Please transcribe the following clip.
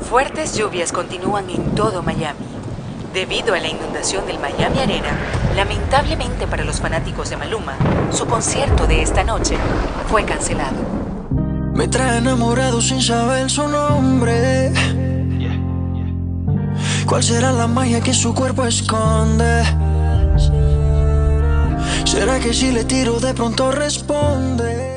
Fuertes lluvias continúan en todo Miami. Debido a la inundación del Miami Arena, lamentablemente para los fanáticos de Maluma, su concierto de esta noche fue cancelado. Me trae enamorado sin saber su nombre. ¿Cuál será la magia que su cuerpo esconde? ¿Será que si le tiro de pronto responde?